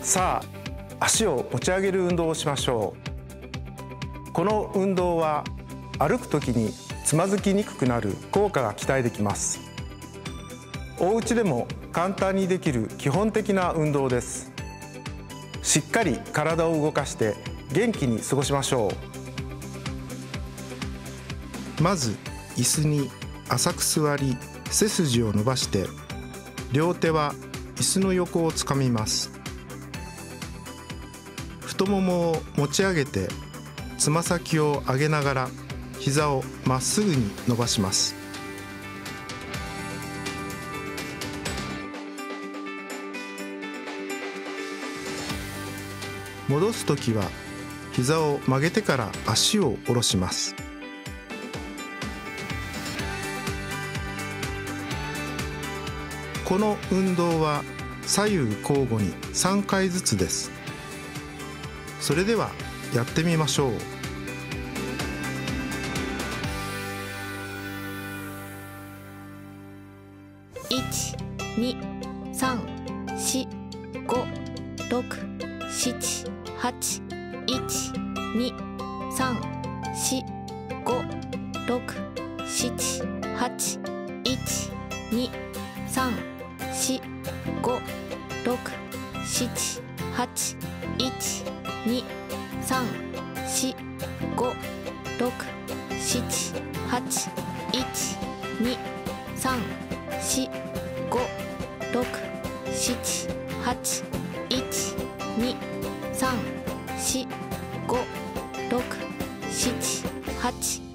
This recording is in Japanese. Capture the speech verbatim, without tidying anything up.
さあ、足を持ち上げる運動をしましょう。この運動は歩くときにつまずきにくくなる効果が期待できます。お家でも簡単にできる基本的な運動です。しっかり体を動かして元気に過ごしましょう。まず椅子に浅く座り、背筋を伸ばして両手は椅子の横をつかみます。太ももを持ち上げてつま先を上げながら膝をまっすぐに伸ばします。戻すときは膝を曲げてから足を下ろします。この運動は左右交互にさんかいずつです。それではやってみましょう。 いち、に、さん、し、ご、ろく、しち、はち、いち、に、さん、し、ご、ろく、しち、はち、いち、に、さん、し、ご、ろく、しち、はち、いち、に、さん、し、ご、ろく、しち、はち、いち、に、さん、し、ご、ろく、しち、はち、いち、に、さん、し、ご、ろく、しち、はち、